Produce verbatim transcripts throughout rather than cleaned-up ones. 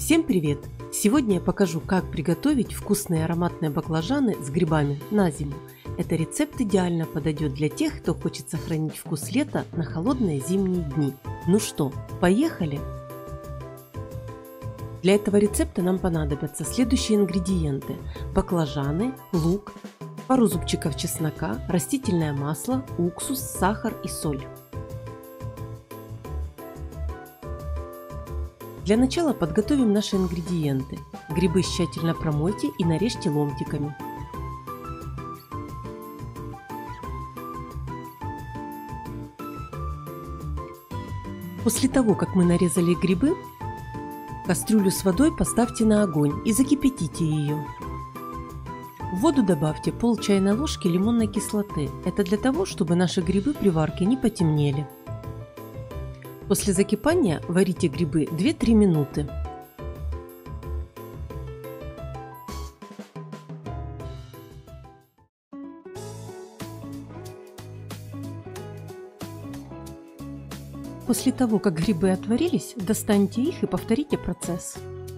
Всем привет! Сегодня я покажу, как приготовить вкусные ароматные баклажаны с грибами на зиму. Этот рецепт идеально подойдет для тех, кто хочет сохранить вкус лета на холодные зимние дни. Ну что, поехали! Для этого рецепта нам понадобятся следующие ингредиенты: баклажаны, лук, пару зубчиков чеснока, растительное масло, уксус, сахар и соль. Для начала подготовим наши ингредиенты. Грибы тщательно промойте и нарежьте ломтиками. После того, как мы нарезали грибы, кастрюлю с водой поставьте на огонь и закипятите ее. В воду добавьте пол чайной ложки лимонной кислоты. Это для того, чтобы наши грибы при варке не потемнели. После закипания варите грибы две-три минуты. После того, как грибы отварились, достаньте их и повторите процесс.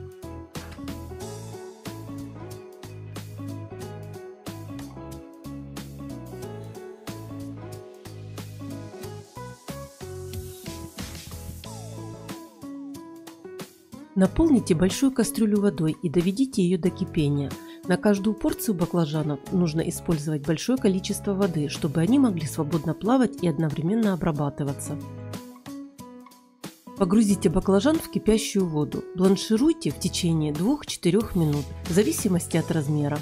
Наполните большую кастрюлю водой и доведите ее до кипения. На каждую порцию баклажанов нужно использовать большое количество воды, чтобы они могли свободно плавать и одновременно обрабатываться. Погрузите баклажан в кипящую воду. Бланшируйте в течение двух-четырёх минут, в зависимости от размера.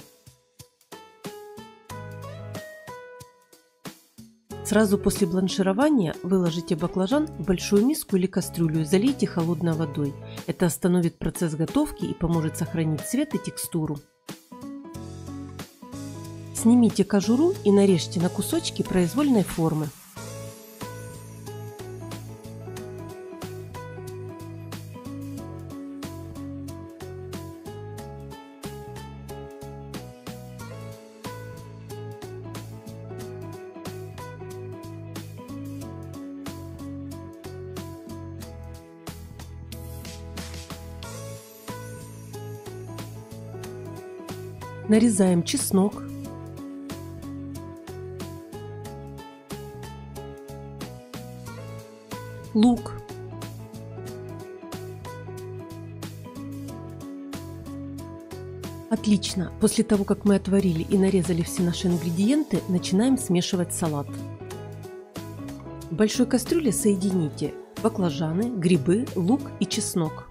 Сразу после бланширования выложите баклажан в большую миску или кастрюлю и залейте холодной водой. Это остановит процесс готовки и поможет сохранить цвет и текстуру. Снимите кожуру и нарежьте на кусочки произвольной формы. Нарезаем чеснок, лук, отлично. После того, как мы отварили и нарезали все наши ингредиенты, начинаем смешивать салат. В большой кастрюле соедините баклажаны, грибы, лук и чеснок.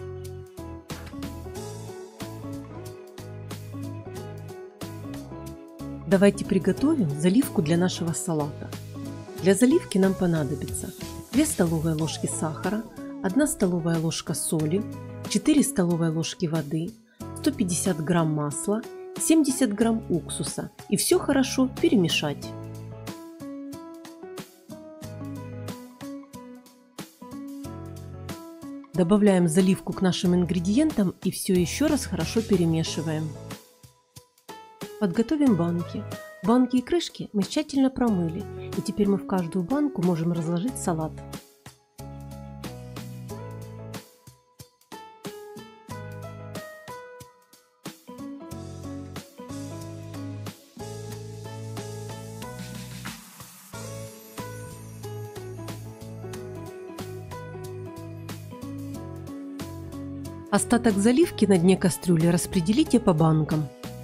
Давайте приготовим заливку для нашего салата. Для заливки нам понадобится две столовые ложки сахара, одна столовая ложка соли, четыре столовые ложки воды, сто пятьдесят грамм масла, семьдесят грамм уксуса, и все хорошо перемешать. Добавляем заливку к нашим ингредиентам и все еще раз хорошо перемешиваем. Подготовим банки. Банки и крышки мы тщательно промыли, и теперь мы в каждую банку можем разложить салат. Остаток заливки на дне кастрюли распределите по банкам.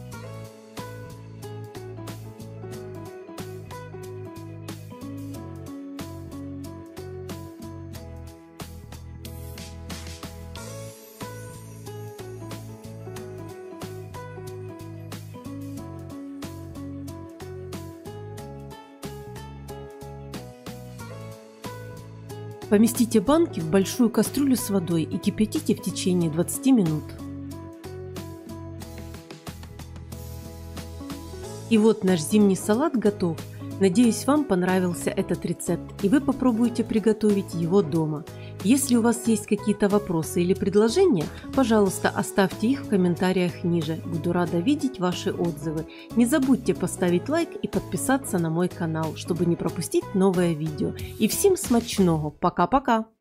Поместите банки в большую кастрюлю с водой и кипятите в течение двадцати минут. И вот наш зимний салат готов. Надеюсь, вам понравился этот рецепт и вы попробуете приготовить его дома. Если у вас есть какие-то вопросы или предложения, пожалуйста, оставьте их в комментариях ниже. Буду рада видеть ваши отзывы. Не забудьте поставить лайк и подписаться на мой канал, чтобы не пропустить новое видео. И всем смачного! Пока-пока!